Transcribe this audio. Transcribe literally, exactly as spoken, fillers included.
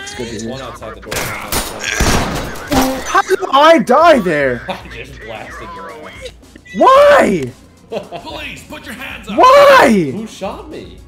It's good to hear. One outside the door. How did I die there? I just blasted your ass. Why? Police, put your hands up! Why? Who shot me?